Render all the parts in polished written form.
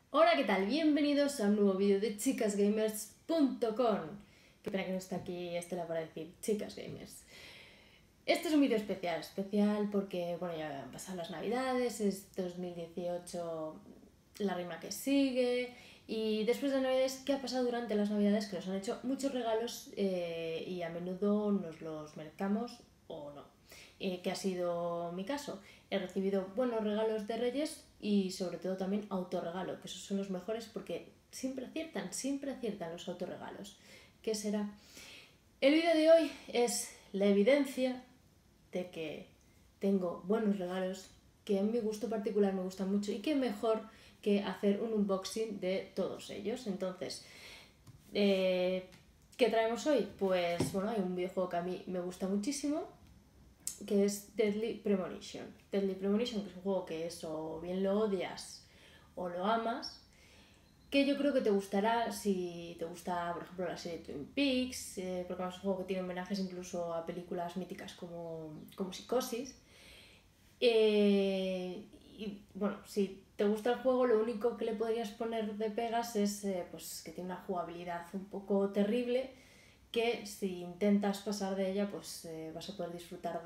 Hola, ¿qué tal? Bienvenidos a un nuevo vídeo de chicasgamers.com. Qué pena que no está aquí Estela para decir Chicas Gamers. Este es un vídeo especial porque, bueno, ya han pasado las navidades, es 2018 la rima que sigue, y después de navidades, ¿qué ha pasado durante las navidades? Que nos han hecho muchos regalos y a menudo nos los merezcamos o no. Que ha sido mi caso. He recibido buenos regalos de Reyes y sobre todo también autorregalo, que esos son los mejores porque siempre aciertan los autorregalos. ¿Qué será? El vídeo de hoy es la evidencia de que tengo buenos regalos que en mi gusto particular me gustan mucho, y qué mejor que hacer un unboxing de todos ellos. Entonces, ¿qué traemos hoy? Pues bueno, hay un videojuego que a mí me gusta muchísimo, que es Deadly Premonition. Deadly Premonition, que es un juego que es o bien lo odias o lo amas, que yo creo que te gustará si te gusta, por ejemplo, la serie Twin Peaks, porque es un juego que tiene homenajes incluso a películas míticas como Psicosis. Y bueno, si te gusta el juego, lo único que le podrías poner de pegas es pues que tiene una jugabilidad un poco terrible, que si intentas pasar de ella, pues vas a poder disfrutar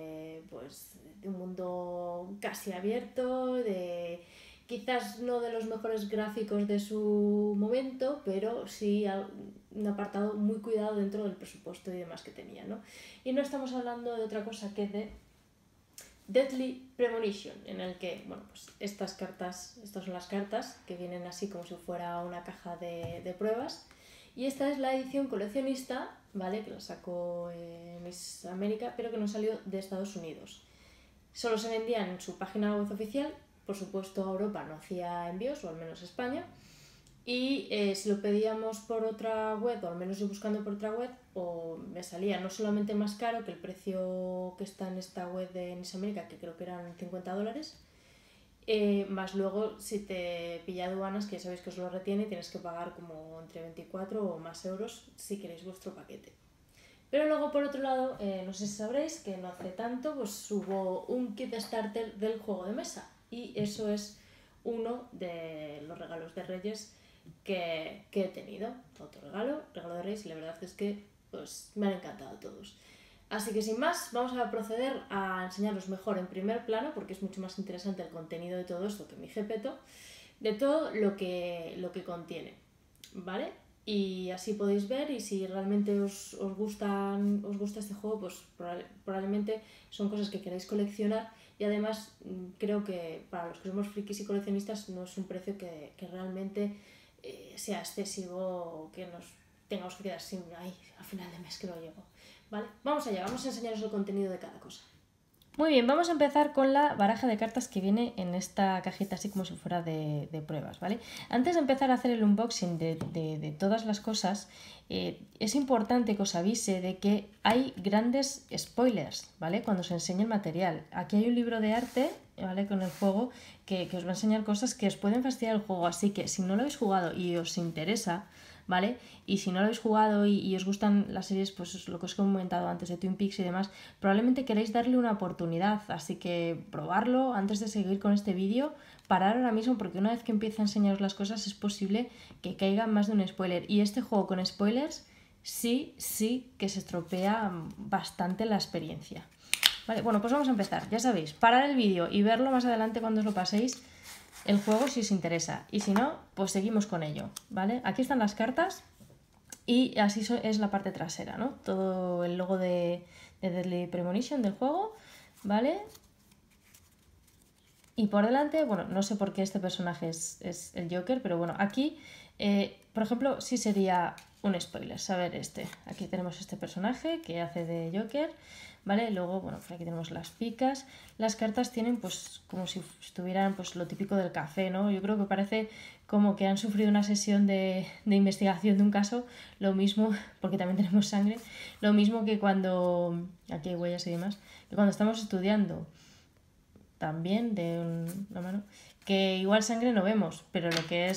de un mundo casi abierto, de quizás no de los mejores gráficos de su momento, pero sí un apartado muy cuidado dentro del presupuesto y demás que tenía, ¿no? Y no estamos hablando de otra cosa que de Deadly Premonition, en el que, bueno, pues estas son las cartas que vienen así como si fuera una caja de pruebas, y esta es la edición coleccionista, ¿vale? Que la sacó Miss América, pero que no salió de Estados Unidos. Solo se vendía en su página web oficial, por supuesto a Europa no hacía envíos, o al menos a España, y si lo pedíamos por otra web, o al menos yo buscando por otra web, o me salía no solamente más caro que el precio que está en esta web de Miss América, que creo que eran $50, más luego si te pilla aduanas, que ya sabéis que os lo retiene, tienes que pagar como entre 24 o más euros si queréis vuestro paquete. Pero luego, por otro lado, no sé si sabréis que no hace tanto pues hubo un kit starter del juego de mesa, y eso es uno de los regalos de Reyes que he tenido. Otro regalo de Reyes, y la verdad es que pues me han encantado todos. Así que sin más, vamos a proceder a enseñaros mejor en primer plano, porque es mucho más interesante el contenido de todo esto que mi jepeto, de todo lo que contiene, ¿vale? Y así podéis ver, y si realmente os gusta este juego, pues probablemente son cosas que queráis coleccionar, y además creo que para los que somos frikis y coleccionistas no es un precio que realmente sea excesivo, o que nos tengamos que quedar sin ahí a final de mes que no llego. ¿Vale? Vamos allá, vamos a enseñaros el contenido de cada cosa. Muy bien, vamos a empezar con la baraja de cartas que viene en esta cajita, así como si fuera de pruebas, ¿vale? Antes de empezar a hacer el unboxing de todas las cosas, es importante que os avise de que hay grandes spoilers, ¿vale? Cuando se enseña el material. Aquí hay un libro de arte, ¿vale? Con el juego, que os va a enseñar cosas que os pueden fastidiar el juego, así que si no lo habéis jugado y os interesa, ¿vale? Y si no lo habéis jugado y os gustan las series, pues lo que os he comentado antes de Twin Peaks y demás, probablemente queréis darle una oportunidad, así que probarlo antes de seguir con este vídeo, parar ahora mismo, porque una vez que empiece a enseñaros las cosas es posible que caiga más de un spoiler, y este juego con spoilers sí que se estropea bastante la experiencia. Vale, bueno, pues vamos a empezar. Ya sabéis, parar el vídeo y verlo más adelante cuando os lo paséis el juego si os interesa, y si no, pues seguimos con ello, ¿vale? Aquí están las cartas y así es la parte trasera, ¿no? Todo el logo de Deadly Premonition del juego, ¿vale? Y por delante, bueno, no sé por qué este personaje es el Joker, pero bueno, aquí, por ejemplo, sí sería un spoiler saber este. Aquí tenemos este personaje que hace de Joker, ¿vale? Luego, bueno, pues aquí tenemos las picas. Las cartas tienen pues como si estuvieran pues lo típico del café, ¿no? Yo creo que parece como que han sufrido una sesión de investigación de un caso, lo mismo, porque también tenemos sangre, lo mismo que cuando, aquí hay huellas y demás, que cuando estamos estudiando también de una mano, que igual sangre no vemos, pero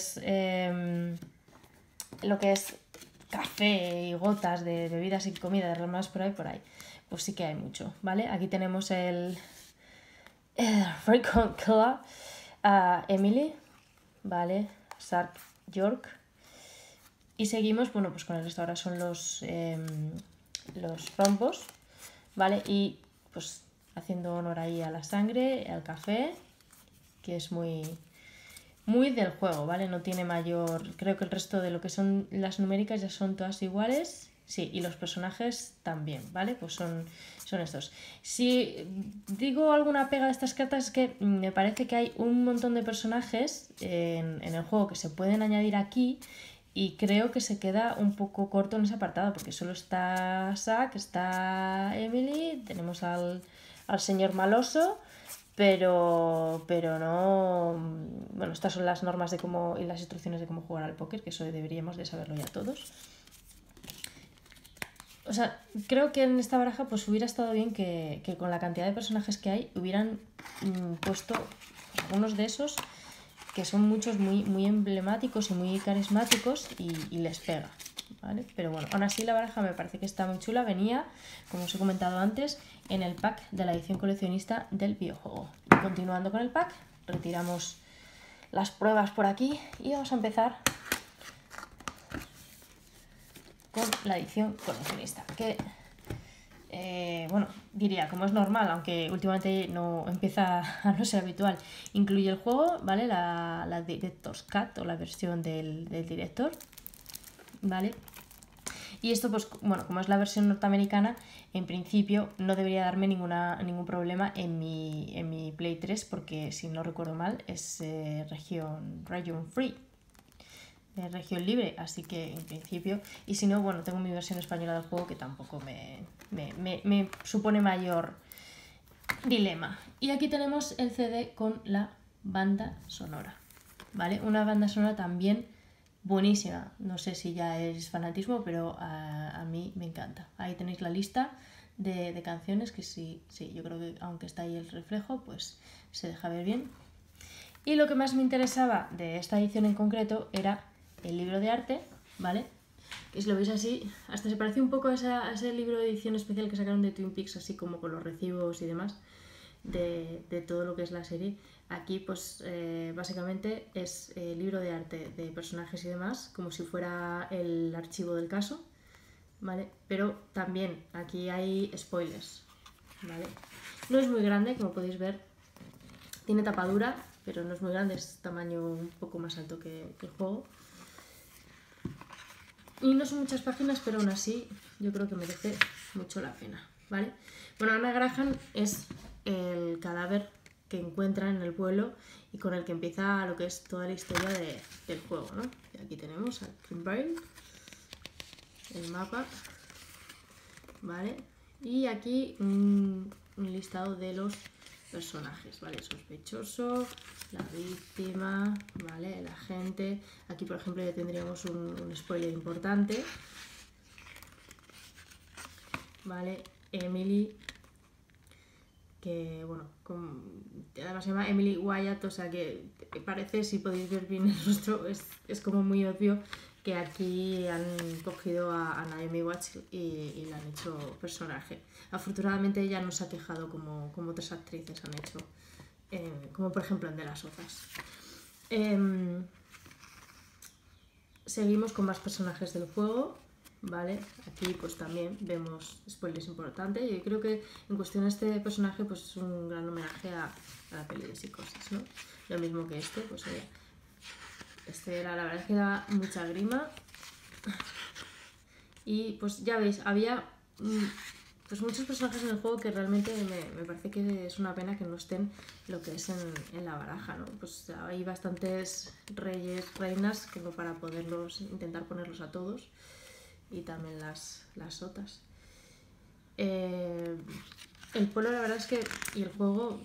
lo que es café y gotas de bebidas y comida derramadas por ahí, pues sí que hay mucho, ¿vale? Aquí tenemos el Freak Claw, Emily, ¿vale? Sark York. Y seguimos, bueno, pues con el resto ahora son los rombos, ¿vale? Y pues haciendo honor ahí a la sangre, al café, que es muy del juego, ¿vale? No tiene mayor... Creo que el resto de lo que son las numéricas ya son todas iguales. Sí, y los personajes también, ¿vale? Pues son estos. Si digo alguna pega de estas cartas es que me parece que hay un montón de personajes en el juego que se pueden añadir aquí y creo que se queda un poco corto en ese apartado porque solo está Zack, está Emily, tenemos al señor Maloso, pero no... Bueno, estas son las normas de cómo y las instrucciones de cómo jugar al póker, que eso deberíamos de saberlo ya todos. O sea, creo que en esta baraja pues hubiera estado bien que con la cantidad de personajes que hay hubieran puesto algunos de esos que son muchos muy emblemáticos y muy carismáticos y les pega, ¿vale? Pero bueno, aún así la baraja me parece que está muy chula. Venía, como os he comentado antes, en el pack de la edición coleccionista del videojuego. Y continuando con el pack, retiramos las pruebas por aquí y vamos a empezar con la edición coleccionista, que bueno, diría, como es normal, aunque últimamente no empieza a no ser habitual, incluye el juego, ¿vale? La Director's Cut o la versión del director, ¿vale? Y esto, pues, bueno, como es la versión norteamericana, en principio no debería darme ningún problema en mi Play 3, porque si no recuerdo mal es region free, región libre, así que en principio, y si no, bueno, tengo mi versión española del juego que tampoco me supone mayor dilema. Y aquí tenemos el CD con la banda sonora, ¿vale? Una banda sonora también buenísima, no sé si ya es fanatismo, pero a mí me encanta. Ahí tenéis la lista de canciones que sí, yo creo que aunque está ahí el reflejo, pues se deja ver bien. Y lo que más me interesaba de esta edición en concreto era el libro de arte, ¿vale? Que si lo veis así, hasta se parece un poco a ese libro de edición especial que sacaron de Twin Peaks, así como con los recibos y demás, de todo lo que es la serie. Aquí, pues, básicamente es el libro de arte de personajes y demás, como si fuera el archivo del caso, ¿vale? Pero también aquí hay spoilers, ¿vale? No es muy grande, como podéis ver, tiene tapadura, pero no es muy grande, es tamaño un poco más alto que el juego. Y no son muchas páginas, pero aún así yo creo que merece mucho la pena, ¿vale? Bueno, Anna Graham es el cadáver que encuentran en el pueblo y con el que empieza lo que es toda la historia del juego, ¿no? Y aquí tenemos a Kimberly, el mapa, ¿vale? Y aquí un listado de los personajes, ¿vale? Sospechoso, la víctima, ¿vale? El agente. Aquí, por ejemplo, ya tendríamos un spoiler importante, ¿vale? Emily, que, bueno, además se llama Emily Wyatt, o sea que parece, si podéis ver bien el rostro, es como muy obvio que aquí han cogido a Naomi Watts y la han hecho personaje. Afortunadamente ella no se ha quejado como otras actrices han hecho, como por ejemplo en De las Sofás. Seguimos con más personajes del juego, ¿vale? Aquí pues también vemos spoilers importantes y creo que en cuestión este personaje pues es un gran homenaje a la peli de Psicosis, ¿no? Lo mismo que este, pues oye, la verdad es que da mucha grima. Y pues ya veis, había pues muchos personajes en el juego que realmente me parece que es una pena que no estén lo que es en la baraja, ¿no? Pues hay bastantes reyes, reinas, como para intentar ponerlos a todos. Y también las sotas. El pueblo, la verdad es que, y el juego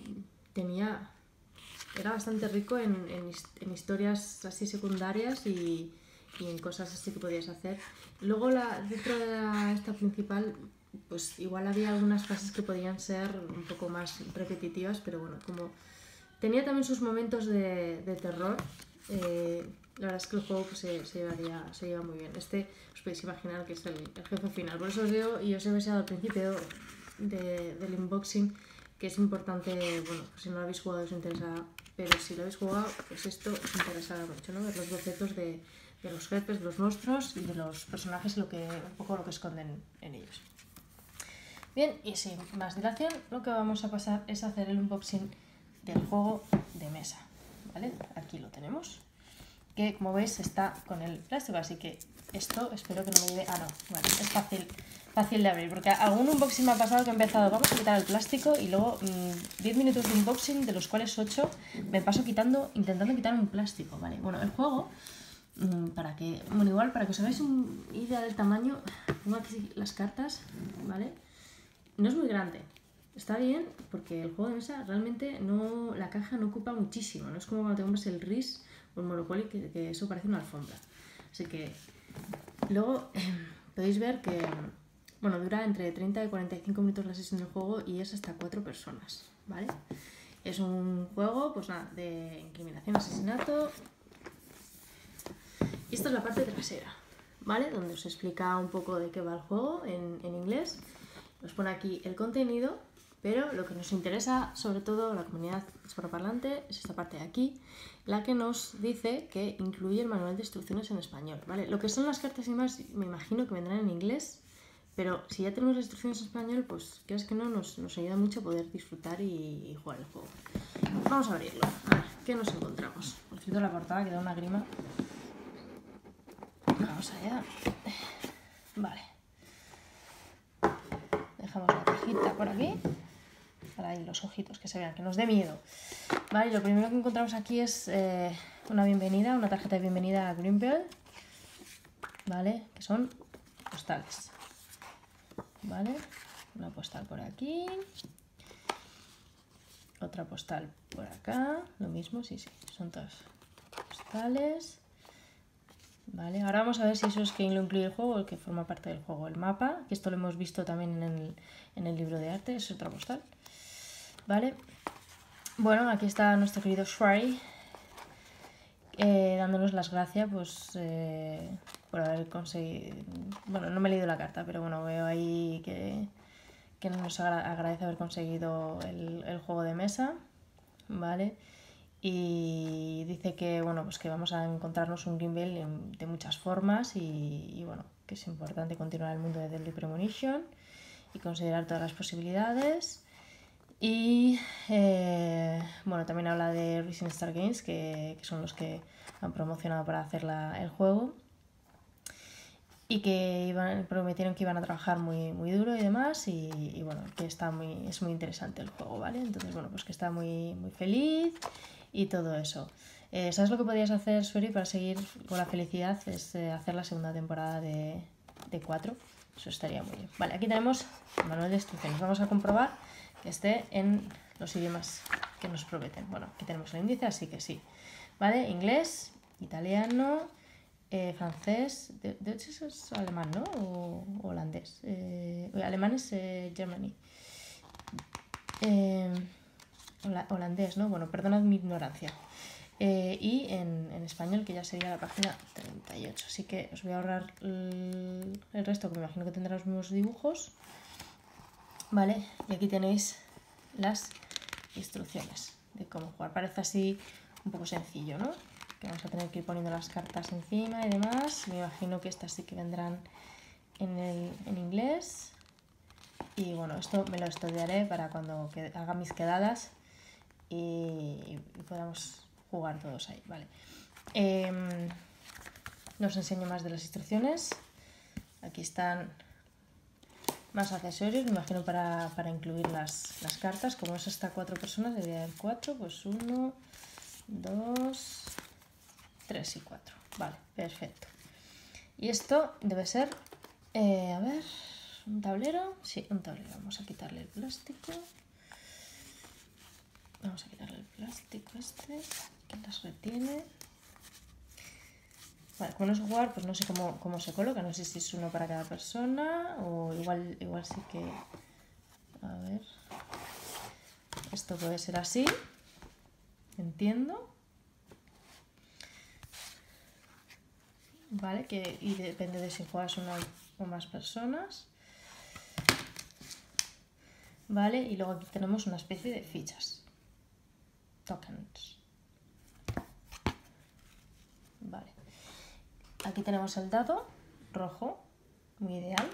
era bastante rico en historias así secundarias y en cosas así que podías hacer. Luego dentro de esta principal, pues igual había algunas fases que podían ser un poco más repetitivas, pero bueno, como tenía también sus momentos de terror, la verdad es que el juego pues, se lleva muy bien. Os podéis imaginar que es el jefe final. Por eso os digo, y os he avisado al principio del unboxing, que es importante, bueno, pues si no lo habéis jugado os interesa pero si lo habéis jugado, pues esto os interesará mucho, ¿no? Ver los bocetos de los jefes, de los monstruos y de los personajes y un poco lo que esconden en ellos. Bien, y sin más dilación, lo que vamos a pasar es hacer el unboxing del juego de mesa, ¿vale? Aquí lo tenemos, que como veis está con el plástico, así que esto espero que no me lleve... Ah, no, vale, es fácil de abrir, porque algún unboxing me ha pasado que he empezado, vamos a quitar el plástico y luego 10 minutos de unboxing, de los cuales 8 me paso intentando quitar un plástico, ¿vale? Bueno, el juego, para que os hagáis una idea del tamaño, pongo aquí las cartas, ¿vale? No es muy grande, está bien, porque el juego de mesa realmente la caja no ocupa muchísimo, no es como cuando te compras el RIS o el Monopoly, que eso parece una alfombra. Así que luego podéis ver que dura entre 30 y 45 minutos la sesión del juego y es hasta 4 personas, ¿vale? Es un juego, pues nada, de incriminación, asesinato. Y esta es la parte trasera, ¿vale? Donde os explica un poco de qué va el juego en inglés. Os pone aquí el contenido, pero lo que nos interesa, sobre todo la comunidad hispanoparlante, es esta parte de aquí, la que nos dice que incluye el manual de instrucciones en español, ¿vale? Lo que son las cartas y más, me imagino que vendrán en inglés, pero si ya tenemos las instrucciones en español, pues crees que no, nos ayuda mucho a poder disfrutar y jugar el juego. Vamos a abrirlo, a ver, ¿qué nos encontramos? Por cierto, la portada que da una grima. Vamos allá. Vale. Dejamos la cajita por aquí. Para ahí los ojitos, que se vean, que nos dé miedo. Vale, y lo primero que encontramos aquí es una tarjeta de bienvenida a Greenbelt. Vale, que son postales. Vale, una postal por aquí. Otra postal por acá. Lo mismo, sí, son todas postales. Vale, ahora vamos a ver si eso es que lo incluye el juego o el que forma parte del juego. El mapa, que esto lo hemos visto también en el libro de arte, es otra postal. Vale, bueno, aquí está nuestro querido Shry dándonos las gracias pues, por haber conseguido... Bueno, no me he leído la carta, pero bueno, veo ahí que nos agradece haber conseguido el juego de mesa, ¿vale? Y dice que, bueno, pues que vamos a encontrarnos un Greenbelt de muchas formas y bueno, que es importante continuar el mundo de Deadly Premonition y considerar todas las posibilidades. Y bueno, también habla de Rising Star Games, que son los que han promocionado para hacer el juego y que prometieron que iban a trabajar muy, muy duro y demás y bueno, que es muy interesante el juego, ¿vale? Entonces, bueno, pues que está muy, muy feliz y todo eso. ¿Sabes lo que podrías hacer, Sueri, para seguir con la felicidad? Es hacer la segunda temporada de 4. Eso estaría muy bien. Vale, aquí tenemos el manual de instrucciones. Vamos a comprobar que esté en los idiomas que nos prometen. Bueno, aquí tenemos el índice, así que sí. ¿Vale? Inglés, italiano, francés, de hecho es alemán, ¿no? O holandés. Alemán es Germany. Holandés, ¿no? Bueno, perdonad mi ignorancia. Y en español, que ya sería la página 38. Así que os voy a ahorrar el resto, que me imagino que tendrá los mismos dibujos. Vale, y aquí tenéis las instrucciones de cómo jugar. Parece así un poco sencillo, ¿no? Que vamos a tener que ir poniendo las cartas encima y demás. Me imagino que estas sí que vendrán en inglés. Y bueno, esto me lo estudiaré para cuando haga mis quedadas y podamos jugar todos ahí, ¿vale? No os enseño más de las instrucciones. Aquí están más accesorios, me imagino para incluir las cartas. Como es hasta 4 personas, debería haber 4, pues 1, 2, 3 y 4. Vale, perfecto. Y esto debe ser, a ver, ¿un tablero? Sí, un tablero. Vamos a quitarle el plástico. Vamos a quitarle el plástico que las retiene. Vale, como no sé jugar, pues no sé cómo se coloca. No sé si es uno para cada persona o igual sí que... A ver... Esto puede ser así. Entiendo. Vale, y depende de si juegas una o más personas. Vale, y luego aquí tenemos una especie de fichas. Tokens. Vale. Aquí tenemos el dado rojo, muy ideal.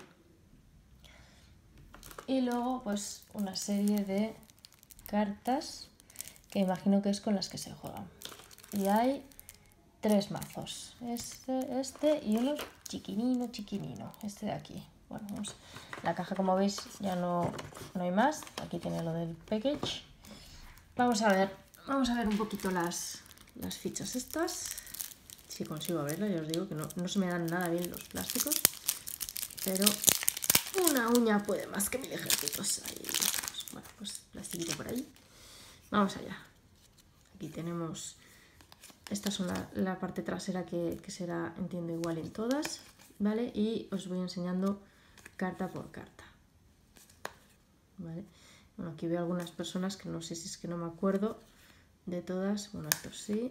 Y luego pues una serie de cartas que imagino que es con las que se juegan. Y hay 3 mazos. Este y uno chiquinino. Este de aquí. Bueno, vamos. La caja, como veis, ya no hay más. Aquí tiene lo del package. Vamos a ver un poquito las fichas estas. Si consigo verlo, ya os digo que no se me dan nada bien los plásticos. Pero una uña puede más que 1000 ejércitos. Ahí. Bueno, pues plastiquito por ahí. Vamos allá. Aquí tenemos... Esta es la parte trasera que será, entiendo, igual en todas, ¿vale? Y os voy enseñando carta por carta, ¿vale? Bueno, aquí veo algunas personas que no sé si es que no me acuerdo de todas. Bueno, esto sí.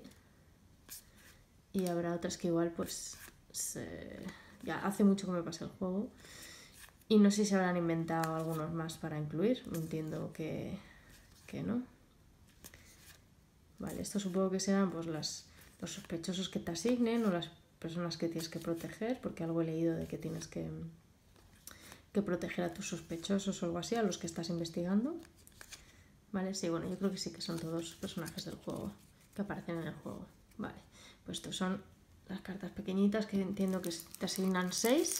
Y habrá otras que igual, pues, ya hace mucho que me pasé el juego. Y no sé si habrán inventado algunos más para incluir. Entiendo que no. Vale, esto supongo que serán pues los sospechosos que te asignen o las personas que tienes que proteger, porque algo he leído de que tienes que proteger a tus sospechosos o algo así, a los que estás investigando. Vale, sí, bueno, yo creo que sí que son todos personajes del juego, que aparecen en el juego. Vale, pues estos son las cartas pequeñitas que entiendo que te asignan 6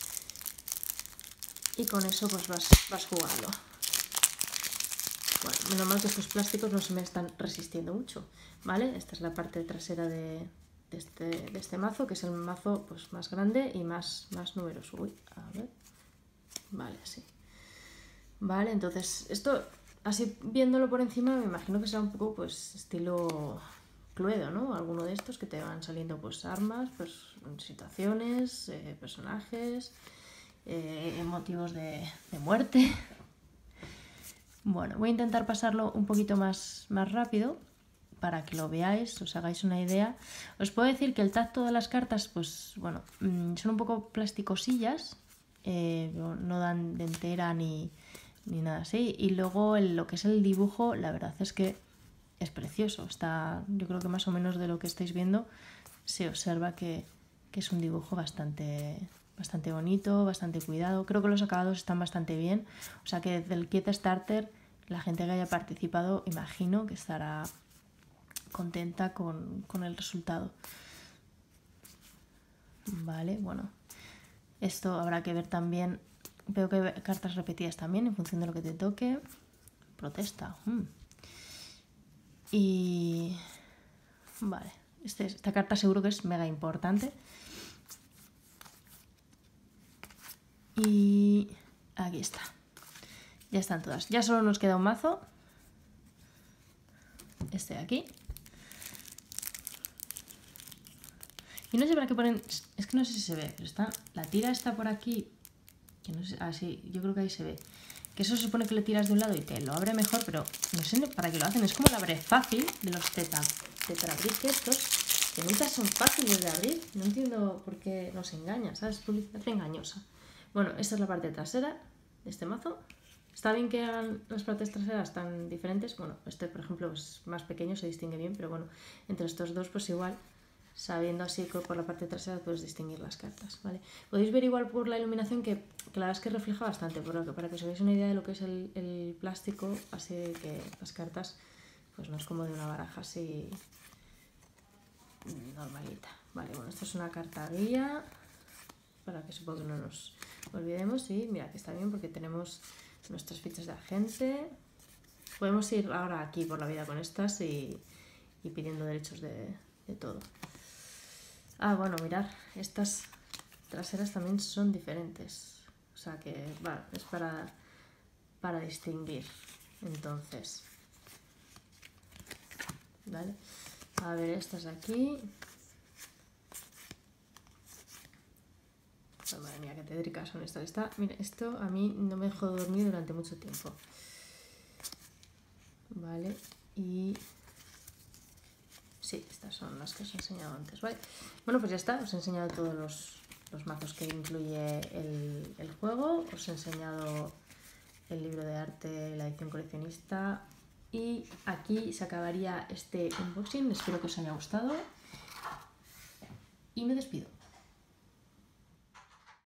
y con eso pues vas jugando. Bueno, menos mal que estos plásticos no se me están resistiendo mucho, ¿vale? Esta es la parte trasera de este mazo, que es el mazo pues, más grande y más numeroso. Uy, a ver. Vale, sí. Vale, entonces esto, así viéndolo por encima, me imagino que será un poco pues estilo Cluedo, ¿no? Alguno de estos que te van saliendo pues armas, pues situaciones, personajes, motivos de muerte. Bueno, voy a intentar pasarlo un poquito más rápido para que lo veáis, os hagáis una idea. Os puedo decir que el tacto de las cartas, pues bueno, son un poco plasticosillas, no dan dentera ni nada así. Y luego lo que es el dibujo, la verdad es que es precioso. Está, yo creo que más o menos de lo que estáis viendo se observa que es un dibujo bastante bonito, bastante cuidado. Creo que los acabados están bastante bien. O sea que desde el kit starter, la gente que haya participado, imagino que estará contenta con el resultado. Vale, bueno. Esto habrá que ver también. Veo que hay cartas repetidas también en función de lo que te toque. Protesta. Y... Vale. Esta carta seguro que es mega importante. Y aquí está. Ya están todas. Ya solo nos queda un mazo. Este de aquí. Y no sé para qué ponen... Es que no sé si se ve, pero está... La tira está por aquí. Que no sé... Ah, sí, yo creo que ahí se ve. Que eso se supone que le tiras de un lado y te lo abre mejor, pero no sé para qué lo hacen. Es como el abre fácil de los tetrabric estos, que nunca son fáciles de abrir. No entiendo por qué nos engañan, ¿sabes? Publicidad engañosa. Bueno, esta es la parte trasera de este mazo. Está bien que hagan las partes traseras tan diferentes. Bueno, este, por ejemplo, es más pequeño, se distingue bien, pero bueno, entre estos dos, pues igual, sabiendo así que por la parte trasera puedes distinguir las cartas, ¿vale? Podéis ver igual por la iluminación que la verdad es que refleja bastante, para que os hagáis una idea de lo que es el plástico, así que las cartas, pues no es como de una baraja así normalita. Vale, bueno, esto es una carta guía, para que supongo que no nos olvidemos. Y mira que está bien porque tenemos nuestras fichas de agente. Podemos ir ahora aquí por la vida con estas y pidiendo derechos de todo. Ah, bueno, mirad, estas traseras también son diferentes. O sea que, bueno, es para distinguir. Entonces, ¿vale? A ver, estas aquí. Oh, madre mía, qué tétricas son estas. Mira, esto a mí no me dejó dormir durante mucho tiempo. Vale, y... Sí, estas son las que os he enseñado antes, ¿vale? Bueno, pues ya está, os he enseñado todos los mazos que incluye el juego, os he enseñado el libro de arte, la edición coleccionista, y aquí se acabaría este unboxing. Espero que os haya gustado. y me despido.